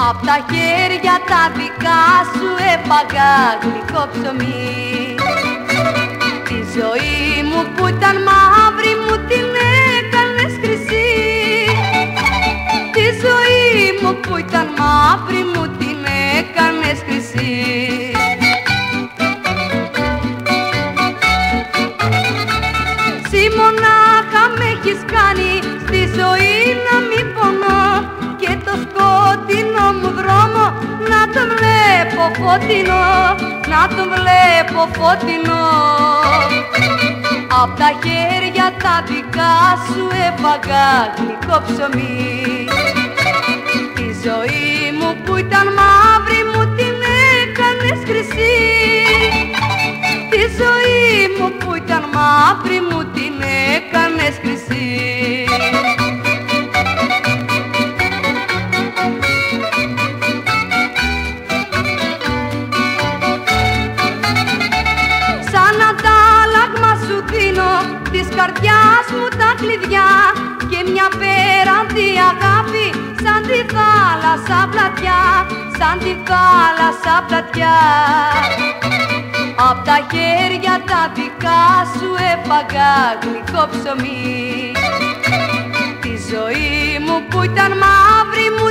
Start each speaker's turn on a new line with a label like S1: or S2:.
S1: Απ' τα χέρια τα δικά σου έφαγα γλυκό ψωμί. Τη ζωή μου που ήταν μαύρη μου την έκανες χρυσή. Τη ζωή μου που ήταν μαύρη μου την έκανες χρυσή. Συ μονάχα με έχεις κάνει στη ζωή να μην πονώ και το σκότεινο μου δρόμο να το βλέπω φωτεινό, να το βλέπω φωτεινό. Απ' τα χέρια τα δικά σου έφαγα γλυκό ψωμί. Τη ζωή μου που ήταν μαύρη μου την έκανες χρυσή. Τη ζωή μου που ήταν μαύρη μου την έκανες χρυσή. Σαν αντάλλαγμα σου δίνω της καρδιάς μου τα κλειδιά και μια πέραντη αγάπη σαν τη θάλασσα πλατιά, σαν τη θάλασσα πλατιά. Απ' τα χέρια τα δικά σου έφαγα γλυκό ψωμί. Τη ζωή μου που ήταν μαύρη μου